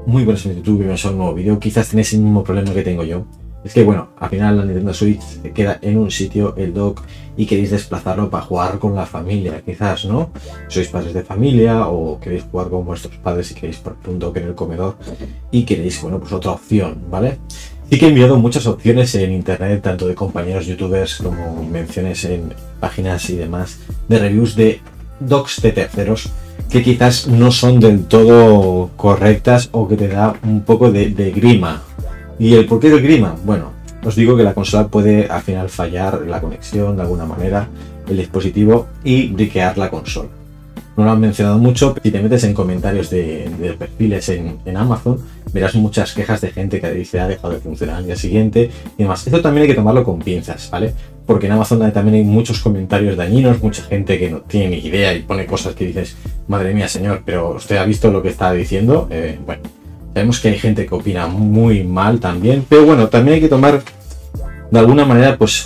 Muy buenas en YouTube, bienvenidos a un nuevo vídeo. Quizás tenéis el mismo problema que tengo yo. Es que bueno, al final la Nintendo Switch se queda en un sitio, el dock, y queréis desplazarlo para jugar con la familia, quizás, ¿no? Sois padres de familia o queréis jugar con vuestros padres y queréis por un dock en el comedor y queréis, bueno, pues otra opción, ¿vale? Sí que he enviado muchas opciones en internet, tanto de compañeros youtubers como menciones en páginas y demás, de reviews de docks de terceros que quizás no son del todo correctas o que te da un poco de grima. ¿Y el porqué de grima? Bueno, os digo que la consola puede al final fallar la conexión de alguna manera, el dispositivo, y briquear la consola. No lo han mencionado mucho. Si te metes en comentarios de perfiles en Amazon, verás muchas quejas de gente que dice ha dejado de funcionar al día siguiente y demás. Esto también hay que tomarlo con pinzas, ¿vale? Porque en Amazon también hay muchos comentarios dañinos, mucha gente que no tiene ni idea y pone cosas que dices, madre mía señor, pero usted ha visto lo que está diciendo. Bueno, sabemos que hay gente que opina muy mal también, pero bueno, también hay que tomar de alguna manera pues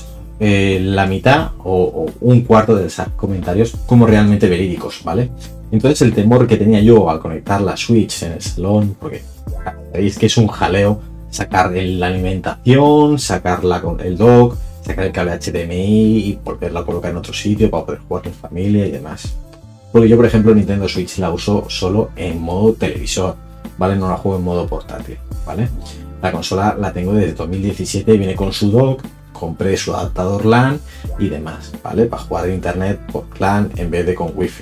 la mitad o un cuarto de esos comentarios como realmente verídicos, ¿vale? Entonces el temor que tenía yo al conectar la Switch en el salón, porque veis que es un jaleo sacar la alimentación, sacarla con el dock, sacar el cable HDMI y volverla a colocar en otro sitio para poder jugar con familia y demás. Porque yo, por ejemplo, Nintendo Switch la uso solo en modo televisor, ¿vale? No la juego en modo portátil, ¿vale? La consola la tengo desde 2017, viene con su dock, compré su adaptador LAN y demás, ¿vale? Para jugar de internet por LAN en vez de con Wi-Fi.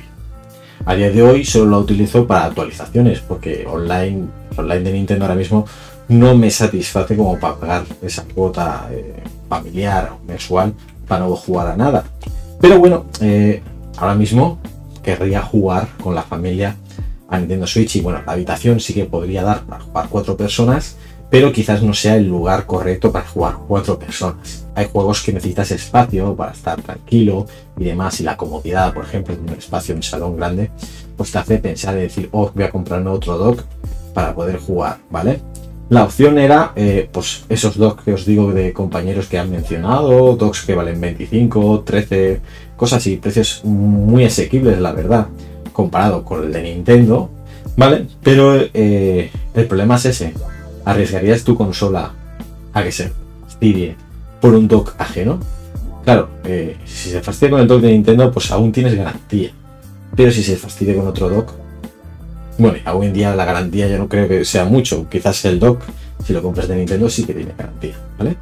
A día de hoy solo la utilizo para actualizaciones, porque online de Nintendo ahora mismo no me satisface como para pagar esa cuota familiar o mensual para no jugar a nada. Pero bueno, ahora mismo querría jugar con la familia a Nintendo Switch y bueno, la habitación sí que podría dar para jugar 4 personas, pero quizás no sea el lugar correcto para jugar 4 personas. Hay juegos que necesitas espacio para estar tranquilo y demás, y la comodidad, por ejemplo, de un espacio en un salón grande, pues te hace pensar y decir, oh, voy a comprarme otro dock para poder jugar, ¿vale? La opción era, pues esos docks que os digo de compañeros que han mencionado, docks que valen 25, 13, cosas así, precios muy asequibles, la verdad, comparado con el de Nintendo, ¿vale? Pero el problema es ese. ¿Arriesgarías tu consola a que se fastidie por un dock ajeno? Claro, si se fastidia con el dock de Nintendo, pues aún tienes garantía. Pero si se fastidia con otro dock, bueno, hoy en día la garantía yo no creo que sea mucho. Quizás el dock, si lo compras de Nintendo, sí que tiene garantía, ¿vale?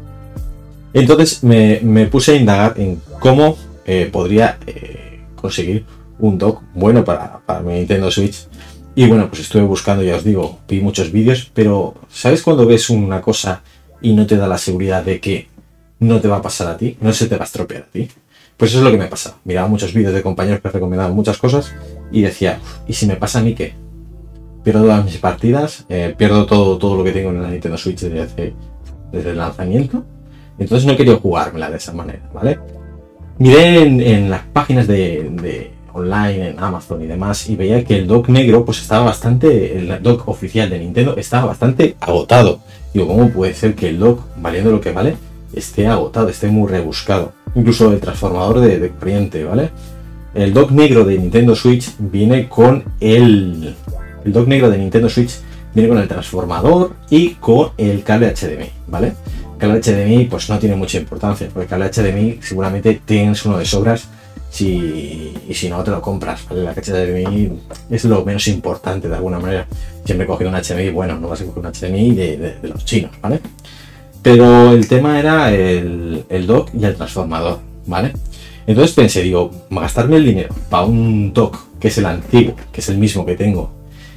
Entonces me puse a indagar en cómo podría conseguir un dock bueno para mi Nintendo Switch. Y bueno, pues estuve buscando, ya os digo, vi muchos vídeos, pero ¿sabes cuando ves una cosa y no te da la seguridad de que no te va a pasar a ti? No se te va a estropear a ti. Pues eso es lo que me pasa. Miraba muchos vídeos de compañeros que recomendaban muchas cosas y decía, ¿y si me pasa a mí qué? Pierdo todas mis partidas, pierdo todo lo que tengo en la Nintendo Switch desde el lanzamiento. Entonces no quería jugármela de esa manera, ¿vale? Miré en las páginas de online, en Amazon y demás, y veía que el dock negro pues estaba bastante, el dock oficial de Nintendo estaba bastante agotado. Digo, ¿cómo puede ser que el dock, valiendo lo que vale, esté agotado, esté muy rebuscado? Incluso el transformador de corriente, ¿vale? El dock negro de Nintendo Switch viene con el dock negro de Nintendo Switch viene con el transformador y con el cable HDMI, ¿vale? El cable HDMI pues no tiene mucha importancia, porque el cable HDMI seguramente tienes uno de sobras y si no te lo compras, ¿vale? La HDMI es lo menos importante de alguna manera. Siempre he cogido un HDMI, bueno, no vas a coger un HDMI de los chinos, ¿vale? Pero el tema era el dock y el transformador, ¿vale? Entonces pensé, digo, gastarme el dinero para un dock que es el antiguo, que es el mismo que tengo,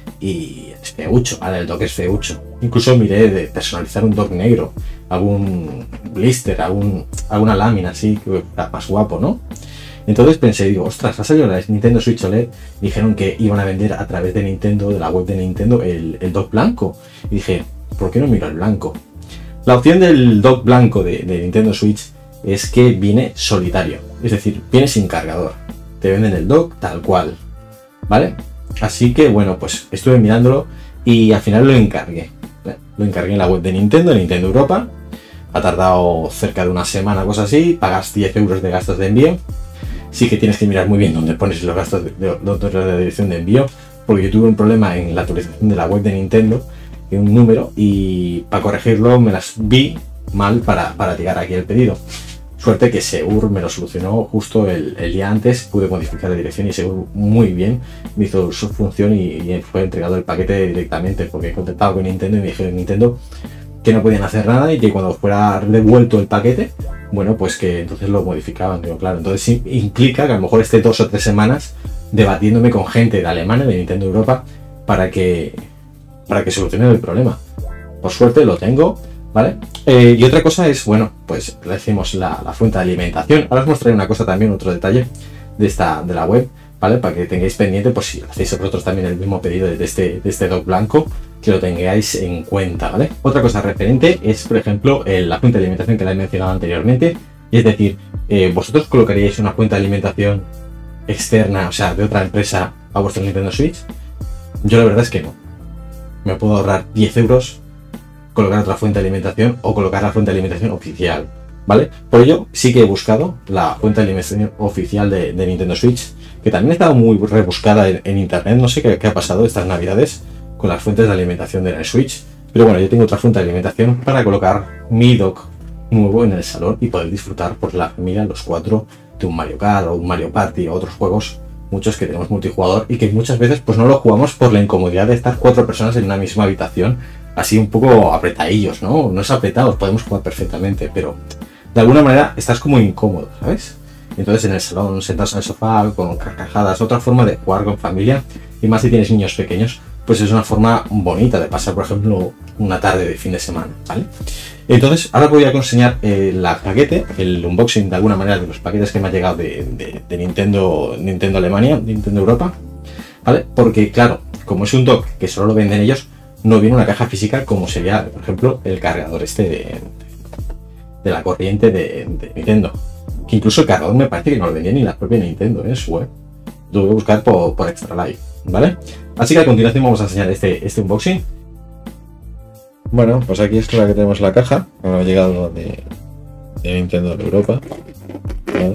y es feucho, ¿vale? El dock es feucho. Incluso miré de personalizar un dock negro, algún blister, alguna lámina así, que está más guapo, ¿no? Entonces pensé, digo, ostras, ha salido la Nintendo Switch OLED, dijeron que iban a vender a través de Nintendo, de la web de Nintendo, el dock blanco. Y dije, ¿por qué no miro el blanco? La opción del dock blanco de Nintendo Switch es que viene solitario, es decir, viene sin cargador. Te venden el dock tal cual, ¿vale? Así que bueno, pues estuve mirándolo y al final lo encargué. Lo encargué en la web de Nintendo Europa. Ha tardado cerca de una semana, cosa así. Pagas 10 euros de gastos de envío. Sí que tienes que mirar muy bien dónde pones los gastos de la dirección de envío, porque yo tuve un problema en la actualización de la web de Nintendo, de un número, y para corregirlo me las vi mal para llegar aquí el pedido. Suerte que Seur me lo solucionó justo el día antes, pude modificar la dirección y Seur muy bien me hizo su función y fue entregado el paquete directamente, porque he contactado con Nintendo y me dijeron Nintendo que no podían hacer nada y que cuando fuera devuelto el paquete, bueno, pues que entonces lo modificaban. Digo, claro, entonces sí, implica que a lo mejor esté 2 o 3 semanas debatiéndome con gente de Alemania, de Nintendo Europa, para que solucionen el problema. Por suerte lo tengo, ¿vale? Y otra cosa es, bueno, pues le decimos la fuente de alimentación. Ahora os mostraré una cosa también, otro detalle de la web, ¿vale? Para que tengáis pendiente, por si hacéis vosotros también el mismo pedido de este dock blanco, que lo tengáis en cuenta, ¿vale? Otra cosa referente es, por ejemplo, la fuente de alimentación que la he mencionado anteriormente. Y es decir, ¿vosotros colocaríais una fuente de alimentación externa, o sea, de otra empresa a vuestro Nintendo Switch? Yo la verdad es que no. Me puedo ahorrar 10 euros, colocar otra fuente de alimentación o colocar la fuente de alimentación oficial, ¿vale? Por ello, sí que he buscado la fuente de alimentación oficial de Nintendo Switch, que también estaba muy rebuscada en internet. No sé qué ha pasado estas navidades con las fuentes de alimentación de la Switch, pero bueno, yo tengo otra fuente de alimentación para colocar mi dock nuevo en el salón y poder disfrutar por la familia, los 4, de un Mario Kart o un Mario Party o otros juegos, muchos que tenemos multijugador y que muchas veces pues no lo jugamos por la incomodidad de estar 4 personas en una misma habitación, así un poco apretadillos, ¿no? No es apretados, podemos jugar perfectamente, pero de alguna manera estás como incómodo, ¿sabes? Entonces en el salón, sentados en el sofá, con carcajadas, otra forma de jugar con familia, y más si tienes niños pequeños, pues es una forma bonita de pasar, por ejemplo, una tarde de fin de semana, ¿vale? Entonces, ahora voy a enseñar el paquete, el unboxing de alguna manera de los paquetes que me ha llegado de Nintendo Alemania, Nintendo Europa, ¿vale? Porque, claro, como es un dock que solo lo venden ellos, no viene una caja física como sería, por ejemplo, el cargador de la corriente de Nintendo. Que incluso el cargador me parece que no lo vendía ni la propia Nintendo en su web. Lo voy a buscar por Extra Life, ¿vale? Así que a continuación vamos a enseñar este unboxing. Bueno, pues aquí es la que tenemos la caja. Me ha llegado de Nintendo de Europa, ¿vale?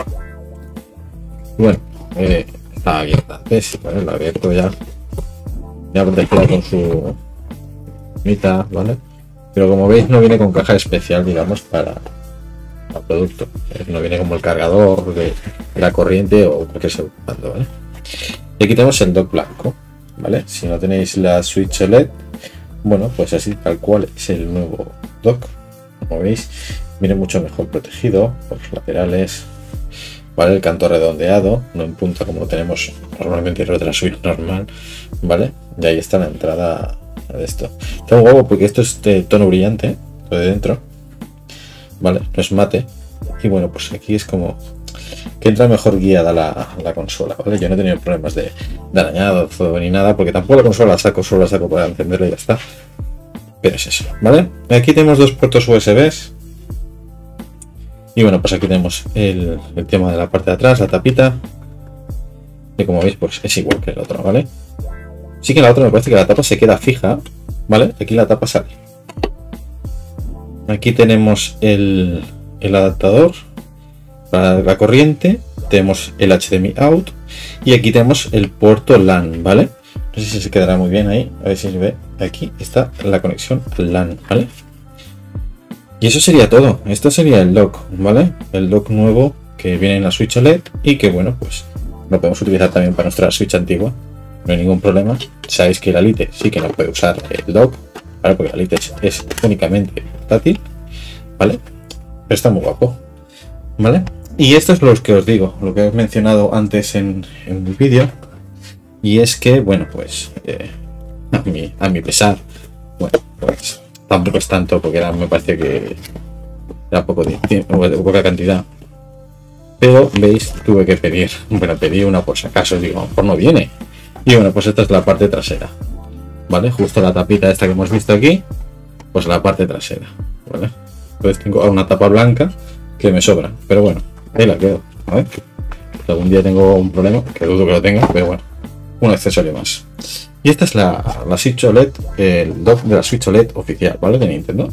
Bueno, está abierta antes, ¿vale? Lo he abierto ya protegida con su mitad, ¿vale? Pero como veis no viene con caja especial, digamos, para el producto. No viene como el cargador de la corriente o cualquier segundo, ¿vale? Y aquí tenemos el dock blanco, ¿vale? Si no tenéis la Switch OLED, bueno, pues así tal cual es el nuevo dock. Como veis, viene mucho mejor protegido por los laterales, ¿vale? El canto redondeado, no en punta como lo tenemos normalmente en la Switch normal, ¿vale? Y ahí está la entrada de esto. Está muy guapo porque esto es de tono brillante, lo de dentro, ¿vale? No es mate. Y bueno, pues aquí es como que entra mejor guiada la consola, ¿vale? Yo no he tenido problemas de arañado, fuego ni nada, porque tampoco la consola la saco, solo la saco para encenderla y ya está. Pero es eso, ¿vale? Aquí tenemos 2 puertos USBs. Y bueno, pues aquí tenemos el tema de la parte de atrás, la tapita. Y como veis, pues es igual que el otro, ¿vale? Sí que la otra me parece que la tapa se queda fija, ¿vale? Aquí la tapa sale. Aquí tenemos el adaptador para la corriente, tenemos el HDMI out y aquí tenemos el puerto LAN, ¿vale? No sé si se quedará muy bien ahí, a ver si se ve. Aquí está la conexión al LAN, ¿vale? Y eso sería todo. Esto sería el dock, ¿vale? El dock nuevo que viene en la Switch OLED y que, bueno, pues lo podemos utilizar también para nuestra Switch antigua. No hay ningún problema. Sabéis que la Lite sí que no puede usar el dock, ¿vale? Porque la Lite es únicamente portátil, ¿vale? Pero está muy guapo, ¿vale? Y esto es lo que os digo, lo que he mencionado antes en el vídeo. Y es que, bueno, pues a mi pesar, bueno, pues tampoco es tanto, porque me parece que era poca cantidad. Pero veis, tuve que pedir, bueno, pedí una por si acaso, digo, a lo mejor no viene. Y bueno, pues esta es la parte trasera, ¿vale? Justo la tapita esta que hemos visto aquí, pues la parte trasera, ¿vale? Entonces tengo una tapa blanca que me sobra, pero bueno, ahí la quedo, ¿vale? Si algún día tengo un problema, que dudo que lo tenga, pero bueno, un accesorio más. Y esta es la Switch OLED, el dock de la Switch OLED oficial, ¿vale? De Nintendo.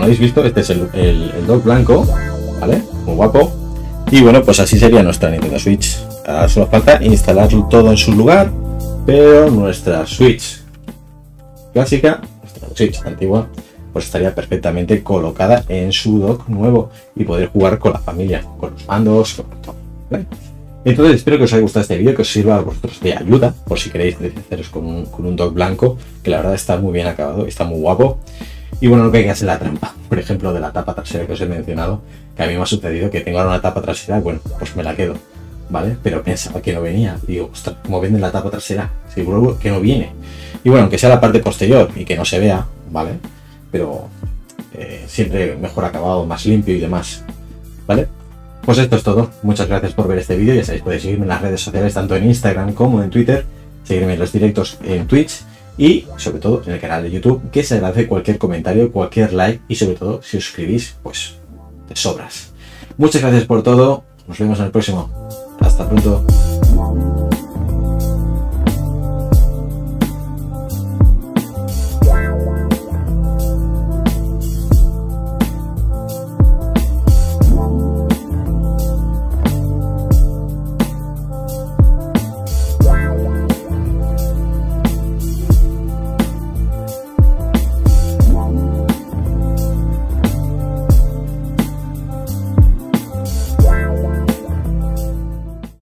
como habéis visto, este es el dock blanco, ¿vale? Muy guapo. Y bueno, pues así sería nuestra Nintendo Switch. Ahora solo falta instalar todo en su lugar, pero nuestra Switch clásica, nuestra Switch antigua, pues estaría perfectamente colocada en su dock nuevo y poder jugar con la familia, con los mandos, con todo, ¿vale? Entonces espero que os haya gustado este vídeo, que os sirva a vosotros de ayuda, por si queréis haceros con un dock blanco, que la verdad está muy bien acabado, está muy guapo. Y bueno, no caigáis en la trampa, por ejemplo, de la tapa trasera que os he mencionado, que a mí me ha sucedido que tengo ahora una tapa trasera, bueno, pues me la quedo, ¿vale? Pero pensaba que no venía, digo, ostras, ¿cómo venden la tapa trasera? Seguro que no viene. Y bueno, aunque sea la parte posterior y que no se vea, ¿vale? Pero siempre mejor acabado, más limpio y demás, ¿vale? Pues esto es todo, muchas gracias por ver este vídeo, ya sabéis, podéis seguirme en las redes sociales, tanto en Instagram como en Twitter, seguirme en los directos en Twitch y sobre todo en el canal de YouTube, que se agradece cualquier comentario, cualquier like y sobre todo si os suscribís, pues de sobras. Muchas gracias por todo, nos vemos en el próximo, hasta pronto.